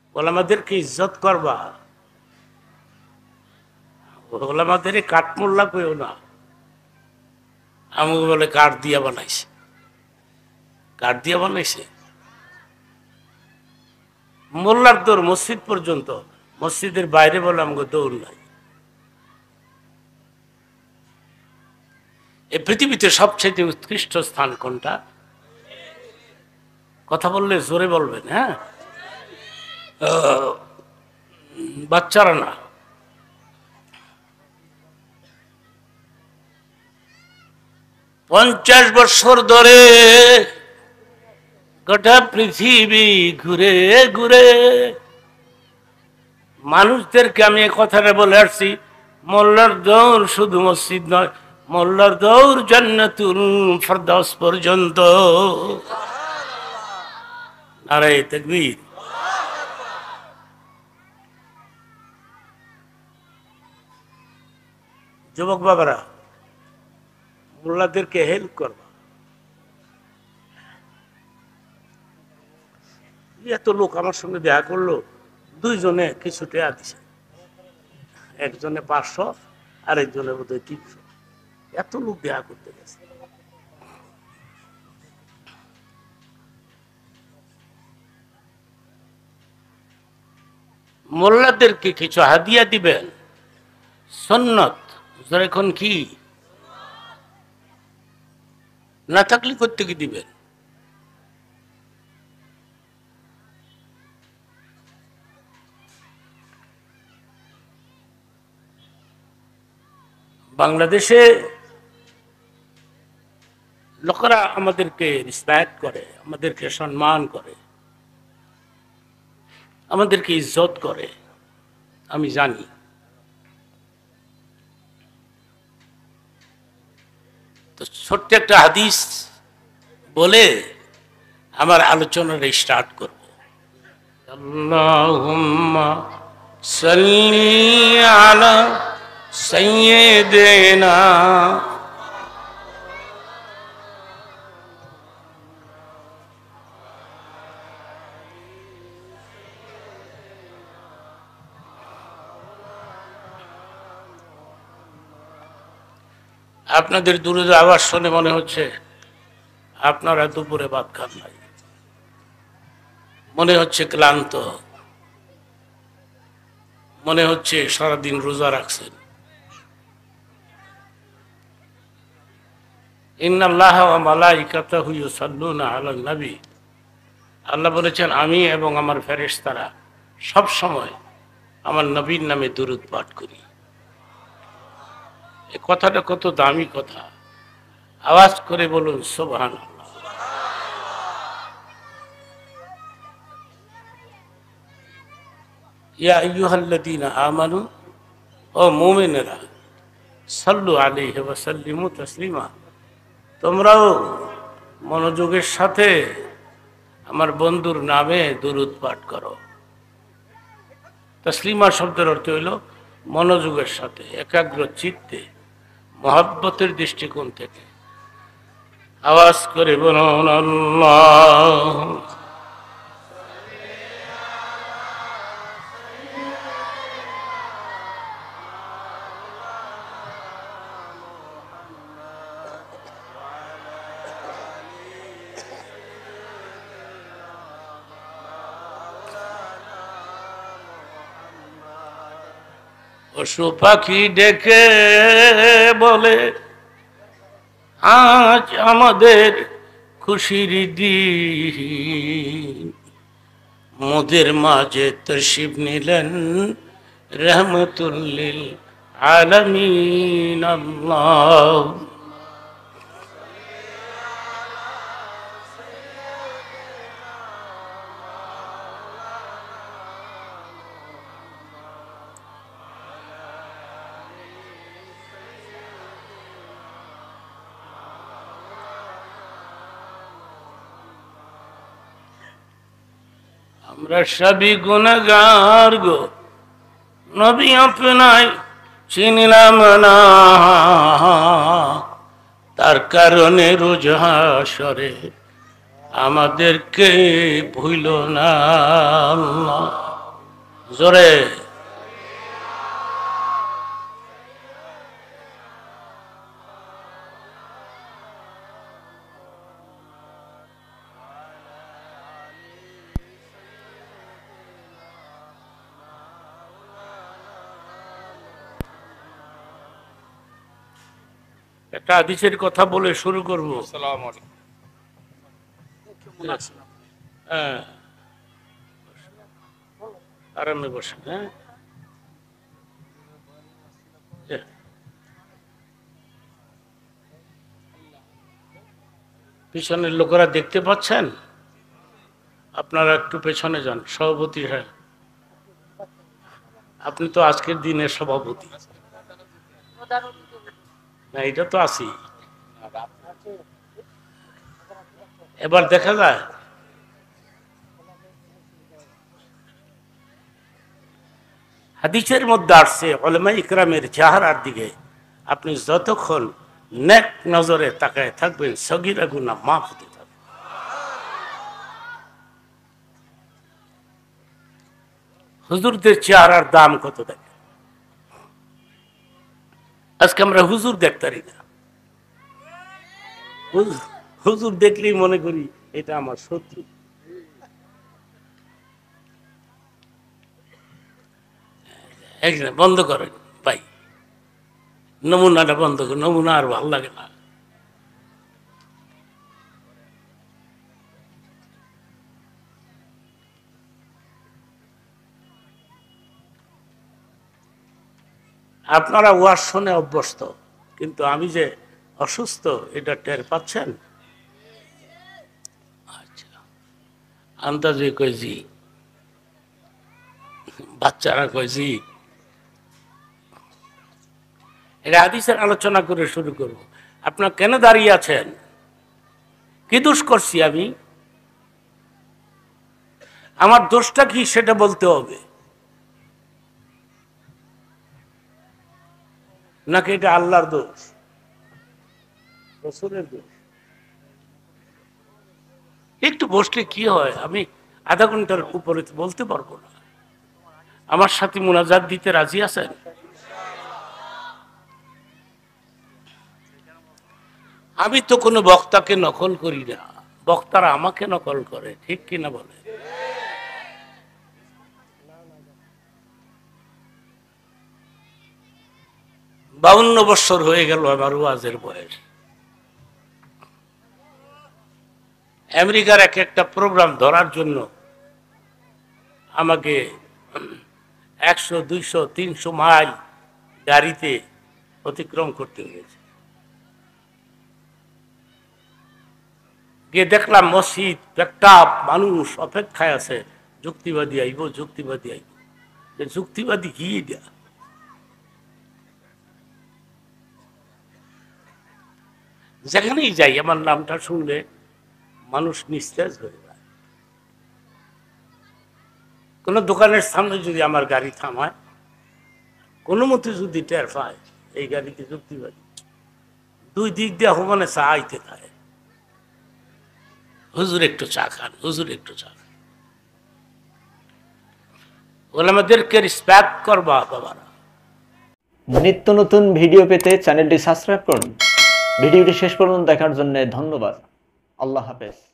ওলামাদেরকে ইজ্জত করবা, ওলামাদের কাঠমোল্লা কইও না। আমাকে বলে কাঠ দিয়া বানাইছে, কাঠ দিয়া বানাইছে। মোল্লার দৌড় মসজিদ পর্যন্ত, মসজিদের বাইরে বলে আমাকে দৌড় নাই। এই পৃথিবীতে সবচেয়ে উৎকৃষ্ট স্থান কোনটা? কথা বললে জোরে বলবেন। হ্যাঁ, বাচ্চারা না, 50 বছর ধরে গোটা পৃথিবী ঘুরে ঘুরে মানুষদেরকে আমি এই কথাটা বলে আসছি, মোল্লার দৌড় শুধু মসজিদ নয়, মোল্লার দৌড় জান্নাতুল ফেরদাউস পর্যন্ত। নারে তাকবীর। যুবক বাবারা, মোল্লাদেরকে হেল্প করবা। এত লোক আমার সঙ্গে দেখা করলো, 2 জনে কিছু টাকা দিছে, একজনে 500, আরেকজনে বোধহয় 300। এত লোক দেখা করতে গেছে। মোল্লাদেরকে কিছু হাদিয়া দিবেন, সুন্নত। এখন কি না থাকলে করতে কি দিবেন? বাংলাদেশে লোকেরা আমাদেরকে রেসপেক্ট করে, আমাদেরকে সম্মান করে, আমাদেরকে ইজ্জত করে, আমি জানি। তো ছোট্ট একটা হাদিস বলে আমার আলোচনাটা স্টার্ট করব। আল্লাহুম্মা সাল্লি আলা সাইয়্যিদিনা আপনাদের দূরের আওয়াজ শুনে মনে হচ্ছে আপনারা দুপুরে ভাত খান নাই, মনে হচ্ছে ক্লান্ত, মনে হচ্ছে সারাদিন রোজা রাখছেন। ইন্নাল্লাহা ওয়া মালাইকাতাহু ইউসাল্লুনা আলান নবী, আল্লাহ বলেছেন আমি এবং আমার ফেরেশতারা সব সময় আমার নবীর নামে দুরূদ পাঠ করি। এই কথাটা কত দামি কথা, আওয়াজ করে বলুন সুবহানাল্লাহ। ইয়া আইয়ুহাল্লাযীনা আমানু, ও মুমিনেরা, সাল্লু আলাইহি ওয়া সাল্লিমু তাসলিমা, তোমরাও মনোযোগের সাথে আমার বন্ধুর নামে দুরূদ পাঠ করো। তসলিমা শব্দের অর্থ হইল মনোযোগের সাথে, একাগ্র চিত্তে, মহব্বতের দৃষ্টিকোণ থেকে। আওয়াজ করে বলুন আল্লাহ। পশু পাখি ডেকে বলে আজ আমাদের খুশির দিন, মোদের মাঝে তশরিফ নিলেন রহমতুল লিল আলামিন আল্লাহ। আমরা সবই গুনাহগার গো, নবী আপনাই চিনলাম না, তার কারণে রোজ হাসরে আমাদেরকে ভুলো না আল্লাহ। জোরে। একটা হাদিসের কথা বলে শুরু করবো। আসসালামু আলাইকুম। হ্যাঁ, আরামে বসেন। হ্যাঁ, পিছনের লোকেরা দেখতে পাচ্ছেন? আপনারা একটু পেছনে যান। সভাপতি, হ্যাঁ, আপনি তো আজকের দিনের সভাপতি। না, এটা তো আছি। এবার দেখা যায় হাদিসের মধ্যে আসছে উলামা ইকরামের চেহারার দিকে আপনি যতক্ষণ নেক নজরে তাকায় থাকবেন সগীরা গুনাহ মাফ হতে থাকবে। হুজুরদের চেহারার দাম কত দেখে। আজকে আমরা হুজুর দেখতারি না। হুজুর দেখলেই মনে করি এটা আমার শত্রু। বন্ধ করেন ভাই, নমুনাটা বন্ধ করুন। নমুনা আর ভালো লাগে না। আপনারা ওয়াজ শুনে অভ্যস্ত, কিন্তু আমি যে অসুস্থ এটা টের পাচ্ছেন? আচ্ছা, আন্দাজে কইছি, বাচ্চারা কইছি। এটা হাদিসের আলোচনা করে শুরু করব। আপনার কেন দাঁড়িয়ে আছেন? কি দোষ করছি আমি? আমার দোষটা কি সেটা বলতে হবে, নাকি এটা আল্লাহর দোষ, রাসূলের দোষ? একটু বসলে কি হয়? আমি আধা ঘন্টার উপরে বলতে পারবো না। আমার সাথে মুনাজাত দিতে রাজি আছেন? আমি তো কোনো বক্তাকে নকল করি না, বক্তারা আমাকে নকল করে। ঠিক কিনা বলে? 52 বছর হয়ে গেল আমার ওয়াজের বয়স। আমেরিকার একটা প্রোগ্রাম ধরার জন্য আমাকে 100, 200, 300 মাইল গাড়িতে অতিক্রম করতে হয়েছে। গিয়ে দেখলাম মসজিদ একটা মানুষ অপেক্ষায় আছে, যুক্তিবাদী আইব, যুক্তিবাদী আইব। যুক্তিবাদী কি এটা? যেখানেই যাই আমার নামটা শুনলে মানুষ নিস্তেজ হয়ে যায়। কোন দোকানের সামনে যদি আমার গাড়ি থামায়, কোনো মতে যদি টের পায় এই গাড়িতে যুক্তিবাদী, দুই দিক দিয়ে হমানে চা আইতে থাকে। হুজুর একটু চা খান, হুজুর একটু চা খান। ওলামাদেরকে রেসপেক্ট করবা বাবারা। নিত্য নতুন ভিডিও পেতে চ্যানেলটি সাবস্ক্রাইব করুন। ভিডিওটি শেষ পর্যন্ত দেখার জন্য ধন্যবাদ। আল্লাহ হাফেজ।